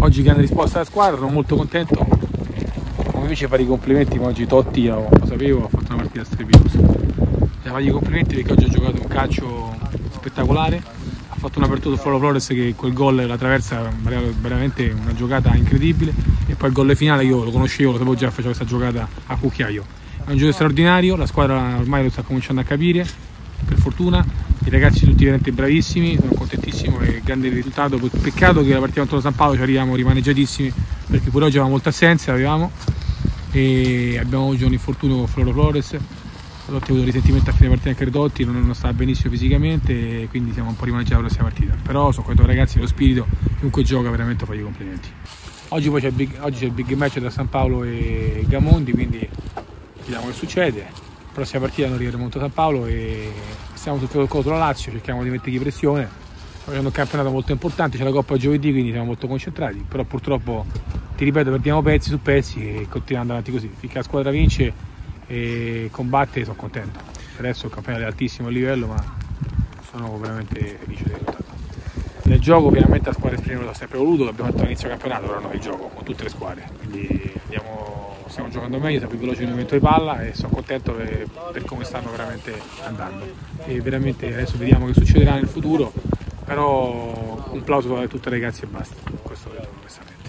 Oggi grande risposta della squadra, sono molto contento. Come invece fare i complimenti, ma oggi Totti, lo sapevo, ha fatto una partita strepitosa. Fare i complimenti perché oggi ha giocato un calcio spettacolare, ha fatto una apertura su Floro Flores che quel gol, la traversa, veramente una giocata incredibile, e poi il gol finale io lo conoscevo, lo sapevo già, facevo questa giocata a cucchiaio. È un gioco straordinario, la squadra ormai lo sta cominciando a capire, per fortuna, i ragazzi tutti veramente bravissimi, sono contentissimo e grande risultato. Peccato che la partita contro San Paolo ci arriviamo rimaneggiatissimi, perché pure oggi avevamo molte assenze, e abbiamo oggi un infortunio con Floro Flores. Totti ha avuto risentimento a fine partita anche Totti, non stava benissimo fisicamente, e quindi siamo un po' rimaneggiati la prossima partita. Però sono contento ragazzi, lo spirito, chiunque gioca veramente fa i complimenti. Oggi poi c'è il big match tra San Paolo e Gamondi, quindi vediamo che succede. La prossima partita non arriveremo contro San Paolo e stiamo sul filo contro la Lazio, cerchiamo di mettergli pressione. Stiamo facendo un campionato molto importante, c'è la Coppa giovedì, quindi siamo molto concentrati, però purtroppo, ti ripeto, perdiamo pezzi su pezzi e continuiamo avanti così. Finché la squadra vince e combatte, sono contento. Per adesso il campionato è altissimo livello, ma sono veramente felice del risultato. Nel gioco ovviamente la squadra esprime l'ha sempre voluto, l'abbiamo fatto all'inizio del campionato, però noi il gioco con tutte le squadre, quindi stiamo giocando meglio, siamo più veloci nel movimento di palla e sono contento per come stanno veramente andando. E veramente adesso vediamo che succederà nel futuro, però un plauso a tutti i ragazzi e basta, questo è il messaggio.